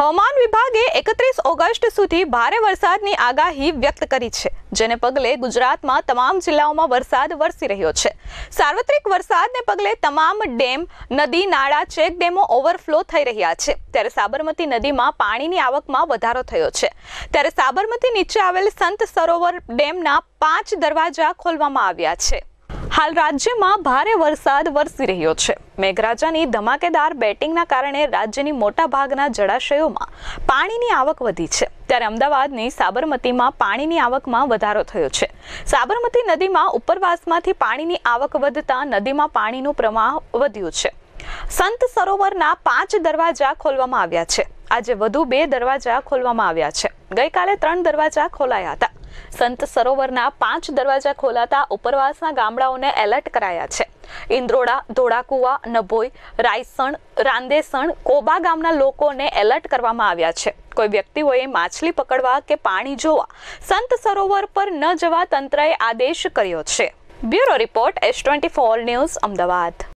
હવામાન વિભાગે 31 ઓગસ્ટ સુધી ભારે વરસાદની આગાહી વ્યક્ત કરી છે, જેને પગલે ગુજરાતમાં તમામ જિલ્લાઓમાં વરસાદ વરસી રહ્યો છે। સાર્વત્રિક વરસાદને પગલે તમામ ડેમ, નદી, નાળા, ચેક ડેમો ઓવરફ્લો થઈ રહ્યા છે, ત્યારે સાબરમતી નદીમાં પાણીની આવકમાં વધારો થયો છે। ત્યારે સાબરમતી નીચે આવેલ સંત સરોવર ડેમના 5 દરવાજા ખોલવામાં આવ્યા છે। હાલ રાજ્યમાં ભારે વરસાદ વરસી રહ્યો છે। મેઘરાજાની ધમાકેદાર બેટિંગના કારણે રાજ્યની મોટા ભાગના જળાશયોમાં પાણીની આવક વધી છે, ત્યારે અમદાવાદની સાબરમતીમાં પાણીની આવકમાં વધારો થયો છે। સાબરમતી નદીમાં ઉપરવાસમાંથી પાણીની આવક વધતા નદીમાં પાણીનું પ્રવાહ વધ્યું છે। સંત સરોવરના 5 દરવાજા ખોલવામાં આવ્યા છે। આજે વધુ 2 દરવાજા ખોલવામાં આવ્યા છે। ગઈકાલે 3 દરવાજા ખોલાયા હતા। સંત સરોવરના 5 દરવાજા ખોલાતા ઉપરવાસના ગામડાઓને એલર્ટ કરાયા છે। ઇન્દ્રોડા, ધોળાકુવા, નભોઈ, રાયસણ, રાંદેસણ, કોબા ગામના લોકોને એલર્ટ કરવામાં આવ્યા છે। કોઈ વ્યક્તિઓએ માછલી પકડવા કે પાણી જોવા સંત સરોવર પર ન જવા તંત્રએ આદેશ કર્યો છે। Bureau report S24 news, Ahmedabad.